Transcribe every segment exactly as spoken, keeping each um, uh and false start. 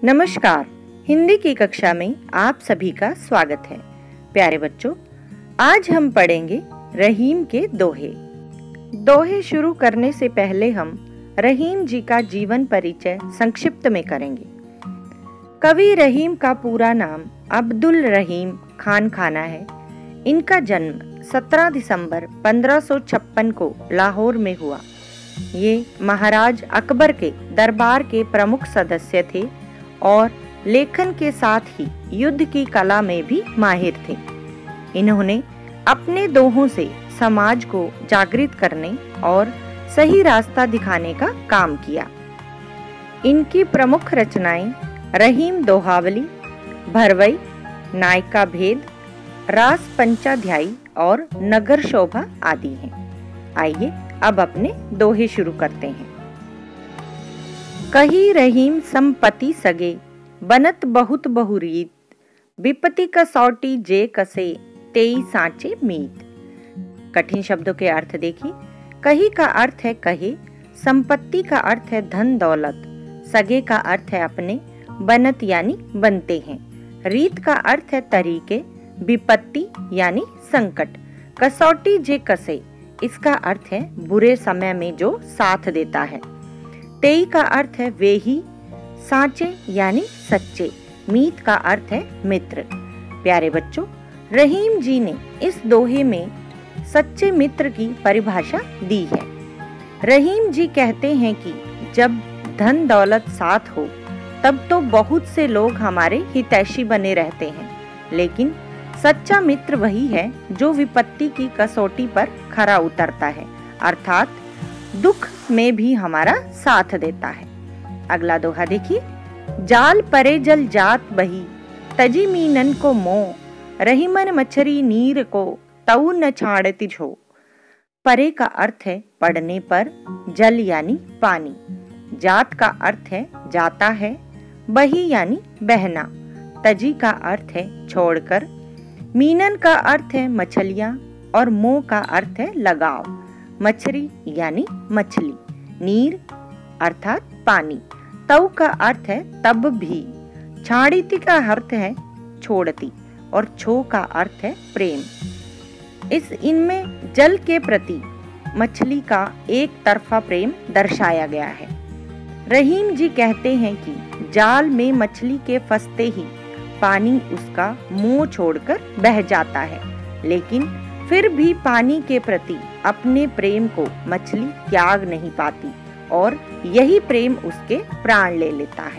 नमस्कार। हिंदी की कक्षा में आप सभी का स्वागत है। प्यारे बच्चों, आज हम पढ़ेंगे रहीम के दोहे। दोहे शुरू करने से पहले हम रहीम जी का जीवन परिचय संक्षिप्त में करेंगे। कवि रहीम का पूरा नाम अब्दुल रहीम खान खाना है। इनका जन्म सत्रह दिसंबर पंद्रह सौ छप्पन को लाहौर में हुआ। ये महाराज अकबर के दरबार के प्रमुख सदस्य थे और लेखन के साथ ही युद्ध की कला में भी माहिर थे। इन्होंने अपने दोहों से समाज को जागृत करने और सही रास्ता दिखाने का काम किया। इनकी प्रमुख रचनाएं रहीम दोहावली, भरवई, नायका भेद, रास पंचाध्यायी और नगर शोभा आदि हैं। आइए अब अपने दोहे शुरू करते हैं। कही रहीम संपत्ति सगे, बनत बहुत बहुरीत, विपत्ति कसौटी जे कसे, तेई सांचे मीत। कठिन शब्दों के अर्थ देखिए। कही का अर्थ है कहे, संपत्ति का अर्थ है धन दौलत, सगे का अर्थ है अपने, बनत यानी बनते हैं, रीत का अर्थ है तरीके, विपत्ति यानी संकट, कसौटी जे कसे इसका अर्थ है बुरे समय में जो साथ देता है, तेई का अर्थ है वे ही, सांचे यानी सच्चे, मीत का अर्थ है मित्र। प्यारे बच्चों, रहीम जी ने इस दोहे में सच्चे मित्र की परिभाषा दी है। रहीम जी कहते हैं कि जब धन दौलत साथ हो तब तो बहुत से लोग हमारे हितैषी बने रहते हैं, लेकिन सच्चा मित्र वही है जो विपत्ति की कसौटी पर खरा उतरता है, अर्थात दुख में भी हमारा साथ देता है। अगला दोहा देखिए। जाल परे जल जात बही, तजी मीनन को मोह, रहीमन मछरी नीर को, तऊ न छाड़ती झो। परे का अर्थ है पड़ने पर, जल यानी पानी, जात का अर्थ है जाता है, बही यानी बहना, तजी का अर्थ है छोड़कर, मीनन का अर्थ है मछलियां और मोह का अर्थ है लगाव, मछरी यानी मछली, नीर अर्थात पानी, तव का अर्थ है तब भी, छाड़ीती का अर्थ है छोड़ती और छो का अर्थ है प्रेम। इस इनमें जल के प्रति मछली का एक तरफा प्रेम दर्शाया गया है। रहीम जी कहते हैं कि जाल में मछली के फंसते ही पानी उसका मुंह छोड़कर बह जाता है, लेकिन फिर भी पानी के प्रति अपने प्रेम को मछली त्याग नहीं पाती और यही प्रेम उसके प्राण ले लेता है।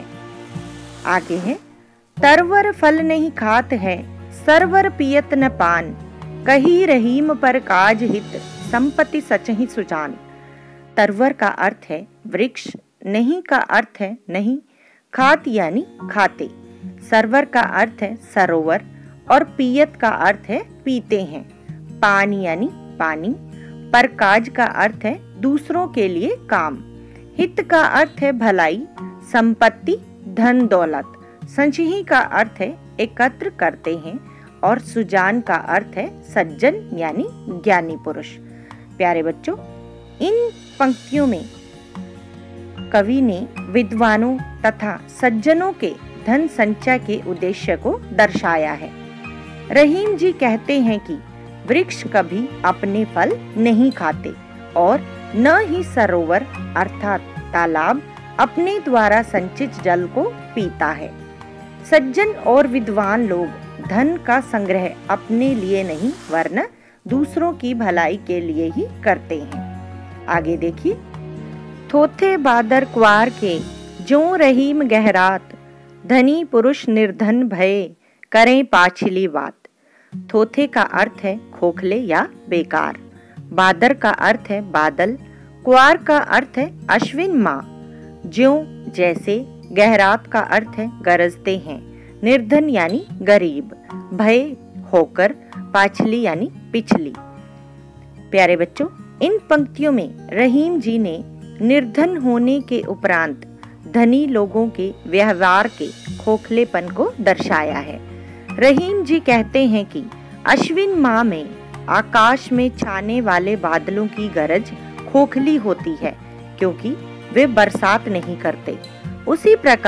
आगे है। तरवर फल नहीं खात है, सरवर पियत न पान, कही रहीम पर काज हित, संपत्ति सच ही सुजान। तरवर का अर्थ है वृक्ष, नहीं का अर्थ है नहीं, खात यानी खाते, सरवर का अर्थ है सरोवर और पियत का अर्थ है पीते हैं, पान यानी पानी, परकाज का अर्थ है दूसरों के लिए काम, हित का अर्थ है भलाई, संपत्ति धन दौलत, संचयी का अर्थ है एकत्र करते हैं और सुजान का अर्थ है सज्जन यानी ज्ञानी पुरुष। प्यारे बच्चों, इन पंक्तियों में कवि ने विद्वानों तथा सज्जनों के धन संचय के उद्देश्य को दर्शाया है। रहीम जी कहते हैं कि वृक्ष कभी अपने फल नहीं खाते और न ही सरोवर अर्थात तालाब अपने द्वारा संचित जल को पीता है। सज्जन और विद्वान लोग धन का संग्रह अपने लिए नहीं वरन दूसरों की भलाई के लिए ही करते हैं। आगे देखिए। थोथे बादर क्वार के, जो रहीम गहरात, धनी पुरुष निर्धन भये, करें पाछली बात। थोथे का अर्थ है खोखले या बेकार, बादर का अर्थ है बादल, क्वार का अर्थ है अश्विन माह, ज्यों जैसे, गहरात का अर्थ है गरजते हैं, निर्धन यानी गरीब, भय होकर, पाछली यानी पिछली। प्यारे बच्चों, इन पंक्तियों में रहीम जी ने निर्धन होने के उपरांत धनी लोगों के व्यवहार के खोखलेपन को दर्शाया है। रहीम जी कहते हैं कि अश्विन माह में आकाश में छाने वाले बादलों की गरज खोखली होती है, क्योंकि वे बरसात नहीं करते। उसी प्रकार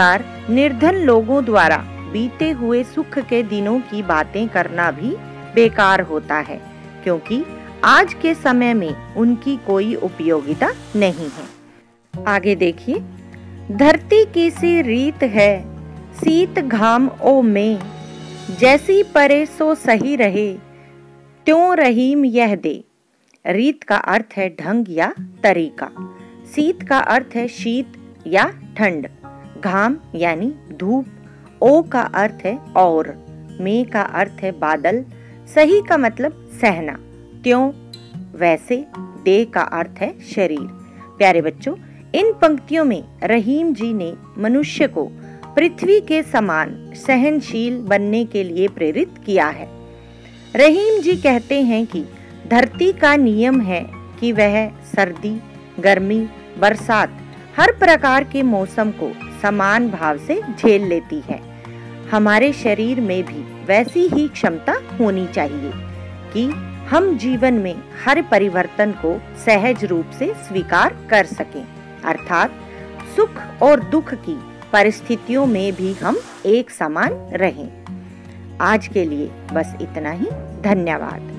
निर्धन लोगों द्वारा बीते हुए सुख के दिनों की बातें करना भी बेकार होता है, क्योंकि आज के समय में उनकी कोई उपयोगिता नहीं है। आगे देखिए, धरती की सी रीत है शीत घाम ओ में, जैसी परे सो सही रहे त्यों रहीम यह दे। रीत का अर्थ है ढंग या तरीका, शीत का अर्थ है शीत या ठंड, घाम यानी धूप, ओ का अर्थ है और, में का अर्थ है बादल, सही का मतलब सहना, त्यों वैसे, दे का अर्थ है शरीर। प्यारे बच्चों, इन पंक्तियों में रहीम जी ने मनुष्य को पृथ्वी के समान सहनशील बनने के लिए प्रेरित किया है। रहीम जी कहते हैं कि धरती का नियम है कि वह सर्दी, गर्मी, बरसात हर प्रकार के मौसम को समान भाव से झेल लेती है। हमारे शरीर में भी वैसी ही क्षमता होनी चाहिए कि हम जीवन में हर परिवर्तन को सहज रूप से स्वीकार कर सकें, अर्थात सुख और दुख की परिस्थितियों में भी हम एक समान रहें। आज के लिए बस इतना ही। धन्यवाद।